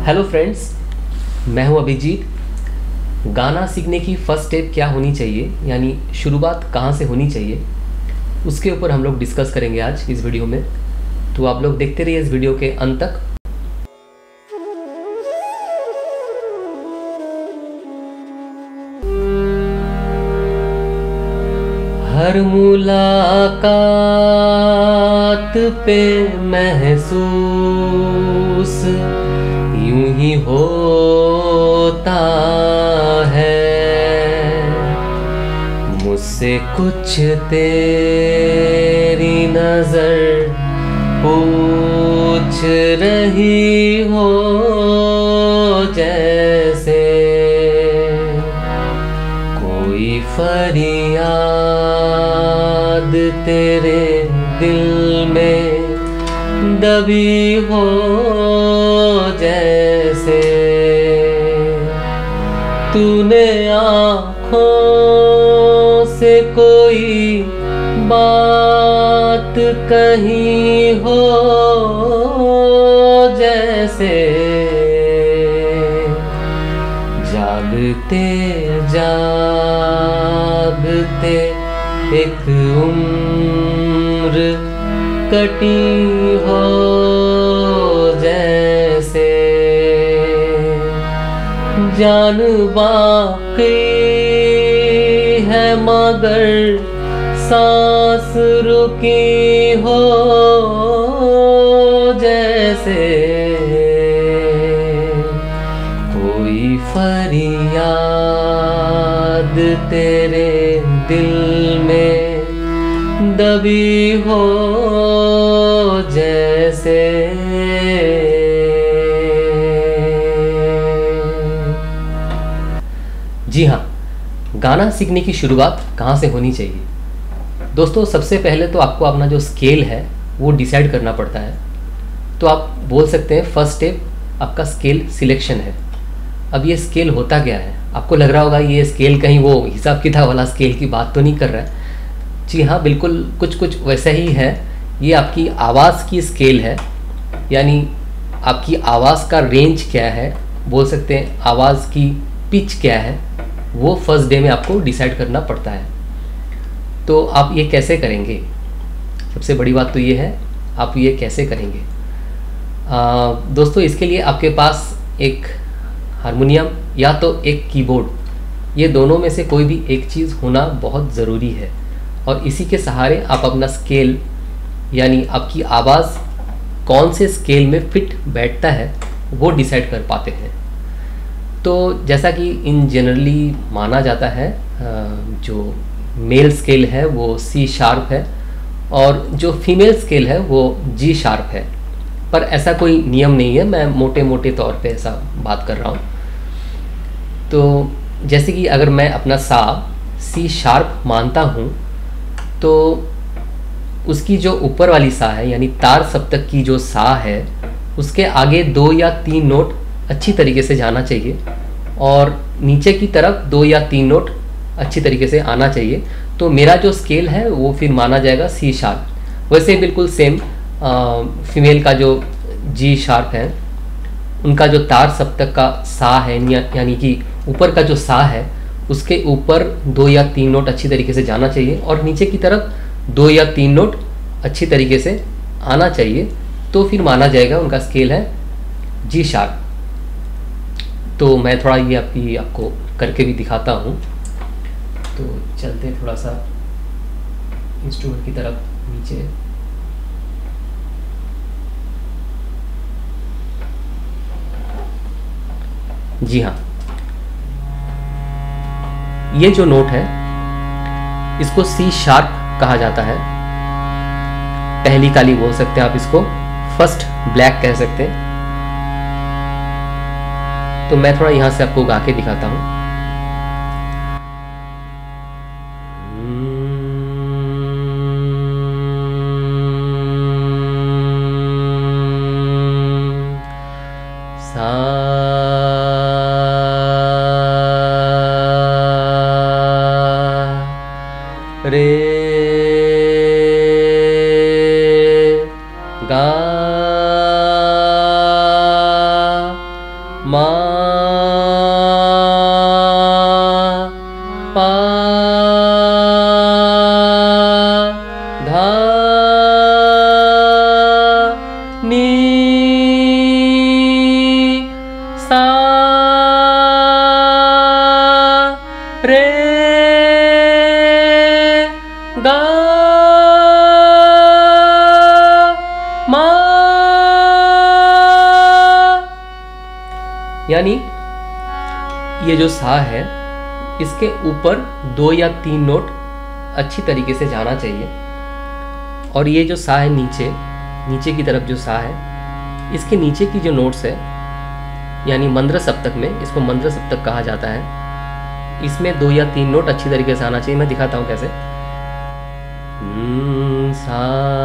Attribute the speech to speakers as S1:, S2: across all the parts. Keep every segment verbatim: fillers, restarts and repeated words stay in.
S1: Hello friends, मैं हूं अभिजीत। गाना सीखने की फ़र्स्ट स्टेप क्या होनी चाहिए, यानी शुरुआत कहां से होनी चाहिए, उसके ऊपर हम लोग डिस्कस करेंगे आज इस वीडियो में। तो आप लोग देखते रहिए इस वीडियो के अंत तक। हर मुलाकात पे महसूस यूं ही होता है, मुझसे कुछ तेरी नजर पूछ रही हो, जैसे कोई फरियाद तेरे दिल में दबी हो, जैसे तूने आँखों से कोई बात कही हो, जैसे जागते जागते एक उम्र कटी हो, जैसे जान बाकी है मगर सांस रुकी हो, जैसे कोई फरियाद तेरे दिल में दबी हो, जैसे। जी हाँ, गाना सीखने की शुरुआत कहाँ से होनी चाहिए? दोस्तों, सबसे पहले तो आपको अपना जो स्केल है वो डिसाइड करना पड़ता है। तो आप बोल सकते हैं फर्स्ट स्टेप आपका स्केल सिलेक्शन है। अब ये स्केल होता क्या है? आपको लग रहा होगा ये स्केल कहीं वो हिसाब किताब वाला स्केल की बात तो नहीं कर रहा है। जी हाँ, बिल्कुल कुछ कुछ वैसा ही है। ये आपकी आवाज़ की स्केल है, यानी आपकी आवाज़ का रेंज क्या है, बोल सकते हैं आवाज़ की पिच क्या है, वो फर्स्ट डे में आपको डिसाइड करना पड़ता है। तो आप ये कैसे करेंगे? सबसे बड़ी बात तो ये है, आप ये कैसे करेंगे? आ, दोस्तों, इसके लिए आपके पास एक हारमोनियम या तो एक कीबोर्ड, ये दोनों में से कोई भी एक चीज़ होना बहुत ज़रूरी है। और इसी के सहारे आप अपना स्केल, यानी आपकी आवाज़ कौन से स्केल में फिट बैठता है, वो डिसाइड कर पाते हैं। तो जैसा कि इन जनरली माना जाता है, जो मेल स्केल है वो सी शार्प है और जो फीमेल स्केल है वो जी शार्प है। पर ऐसा कोई नियम नहीं है, मैं मोटे मोटे तौर पे ऐसा बात कर रहा हूँ। तो जैसे कि अगर मैं अपना सा सी शार्प मानता हूँ, तो उसकी जो ऊपर वाली सा है, यानी तार सप्तक की जो सा है, उसके आगे दो या तीन नोट अच्छी तरीके से जाना चाहिए और नीचे की तरफ दो या तीन नोट अच्छी तरीके से आना चाहिए। तो मेरा जो स्केल है वो फिर माना जाएगा सी शार्प। वैसे बिल्कुल सेम फीमेल का जो जी शार्प है, उनका जो तार सप्तक का सा है, यानी कि ऊपर का जो सा है, उसके ऊपर दो या तीन नोट अच्छी तरीके से जाना चाहिए और नीचे की तरफ दो या तीन नोट अच्छी तरीके से आना चाहिए। तो फिर माना जाएगा उनका स्केल है जी शार्प। तो मैं थोड़ा ये आपकी आपको करके भी दिखाता हूँ। तो चलते थोड़ा सा इंस्ट्रूमेंट की तरफ नीचे। जी हाँ, ये जो नोट है इसको सी शार्प कहा जाता है। पहली काली बोल सकते हैं आप इसको, फर्स्ट ब्लैक कह सकते हैं। तो मैं थोड़ा यहां से आपको गा के दिखाता हूं। सा रे गा मा पा धा नी सा रे गा मा। यानी ये जो सा है इसके ऊपर दो या तीन नोट अच्छी तरीके से जाना चाहिए, और ये जो सा है नीचे नीचे की तरफ जो सा है, इसके नीचे की जो नोट्स है यानी मंद्र सप्तक में, इसको मंद्र सप्तक कहा जाता है, इसमें दो या तीन नोट अच्छी तरीके से आना चाहिए। मैं दिखाता हूँ कैसे। सा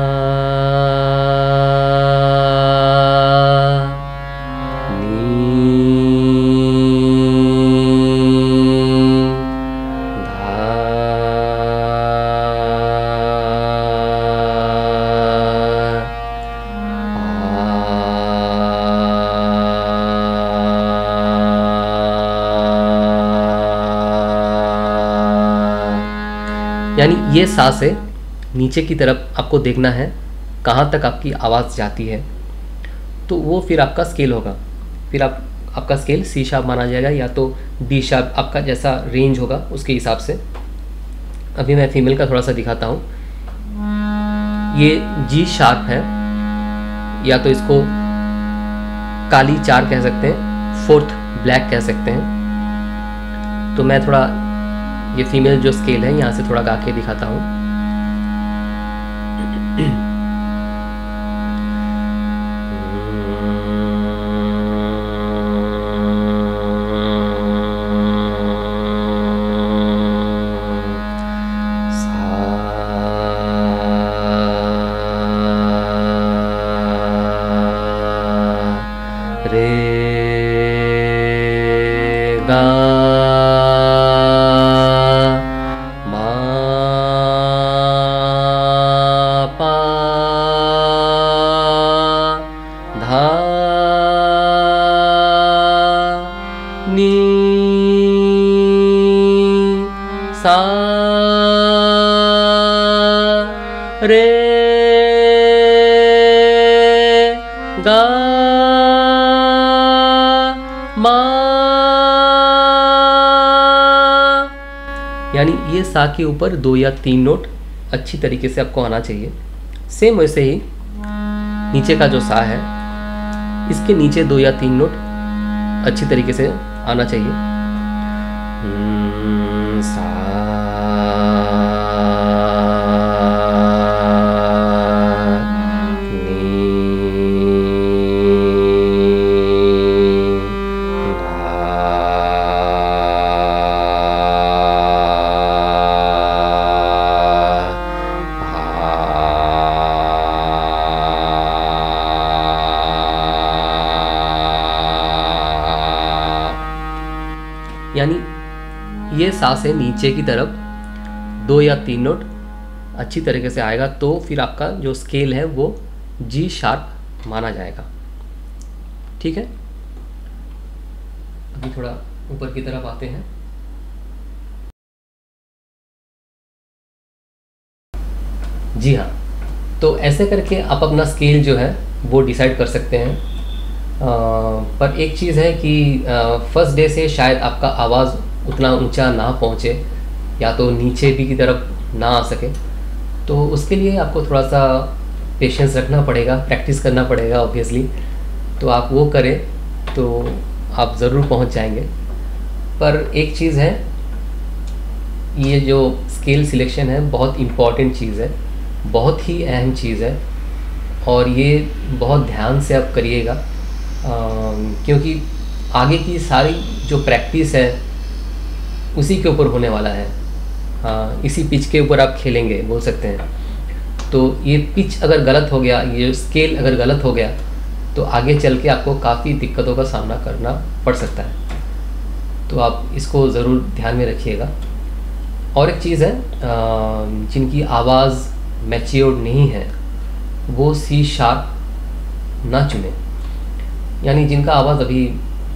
S1: यानी ये सा से नीचे की तरफ आपको देखना है कहाँ तक आपकी आवाज़ जाती है, तो वो फिर आपका स्केल होगा। फिर आप आपका स्केल सी शार्प माना जाएगा या तो डी शार्प, आपका जैसा रेंज होगा उसके हिसाब से। अभी मैं फीमेल का थोड़ा सा दिखाता हूँ। ये जी शार्प है, या तो इसको काली चार कह सकते हैं, फोर्थ ब्लैक कह सकते हैं। तो मैं थोड़ा ये फीमेल जो स्केल है यहाँ से थोड़ा गा के दिखाता हूँ। रे गा मा पा धा नी सा रे गा मा। यानी ये सा के ऊपर दो या तीन नोट अच्छी तरीके से आपको आना चाहिए। सेम वैसे ही नीचे का जो सा है इसके नीचे दो या तीन नोट अच्छी तरीके से आना चाहिए। सा यानी ये सा से नीचे की तरफ दो या तीन नोट अच्छी तरीके से आएगा, तो फिर आपका जो स्केल है वो जी शार्प माना जाएगा। ठीक है, अभी थोड़ा ऊपर की तरफ आते हैं। जी हाँ, तो ऐसे करके आप अपना स्केल जो है वो डिसाइड कर सकते हैं। आ, पर एक चीज़ है कि फर्स्ट डे से शायद आपका आवाज़ उतना ऊंचा ना पहुंचे, या तो नीचे भी की तरफ ना आ सके, तो उसके लिए आपको थोड़ा सा पेशेंस रखना पड़ेगा, प्रैक्टिस करना पड़ेगा ऑब्वियसली। तो आप वो करें तो आप ज़रूर पहुंच जाएंगे। पर एक चीज़ है, ये जो स्केल सिलेक्शन है बहुत इम्पॉर्टेंट चीज़ है, बहुत ही अहम चीज़ है, और ये बहुत ध्यान से आप करिएगा, क्योंकि आगे की सारी जो प्रैक्टिस है उसी के ऊपर होने वाला है। हाँ, इसी पिच के ऊपर आप खेलेंगे बोल सकते हैं। तो ये पिच अगर गलत हो गया, ये स्केल अगर गलत हो गया, तो आगे चल के आपको काफ़ी दिक्कतों का सामना करना पड़ सकता है। तो आप इसको ज़रूर ध्यान में रखिएगा। और एक चीज़ है, जिनकी आवाज़ मैच्योर नहीं है वो सी शार्प ना चुने, यानी जिनका आवाज़ अभी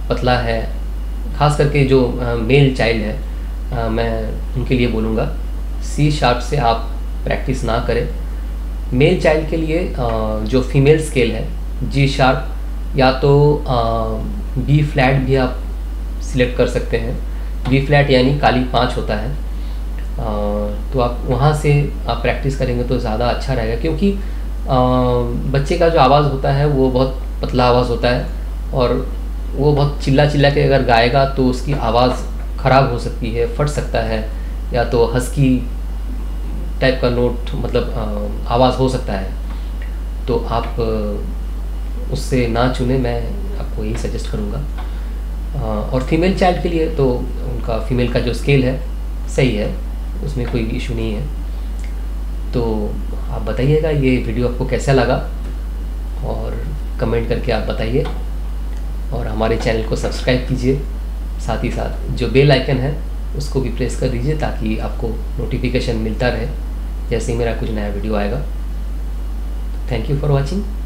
S1: पतला है, खास करके जो मेल चाइल्ड है, आ, मैं उनके लिए बोलूँगा सी शार्प से आप प्रैक्टिस ना करें। मेल चाइल्ड के लिए आ, जो फीमेल स्केल है जी शार्प या तो बी फ्लैट भी आप सिलेक्ट कर सकते हैं। बी फ्लैट यानी काली पाँच होता है, आ, तो आप वहाँ से आप प्रैक्टिस करेंगे तो ज़्यादा अच्छा रहेगा, क्योंकि आ, बच्चे का जो आवाज़ होता है वो बहुत पतला आवाज़ होता है और वो बहुत चिल्ला चिल्ला के अगर गाएगा तो उसकी आवाज़ ख़राब हो सकती है, फट सकता है, या तो हस्की टाइप का नोट मतलब आवाज़ हो सकता है। तो आप उससे ना चुने, मैं आपको यही सजेस्ट करूँगा। और फीमेल चाइल्ड के लिए तो उनका फीमेल का जो स्केल है सही है, उसमें कोई इशू नहीं है। तो आप बताइएगा ये वीडियो आपको कैसा लगा और कमेंट करके आप बताइए, और हमारे चैनल को सब्सक्राइब कीजिए, साथ ही साथ जो बेल आइकन है उसको भी प्रेस कर दीजिए ताकि आपको नोटिफिकेशन मिलता रहे जैसे ही मेरा कुछ नया वीडियो आएगा। Thank you for watching.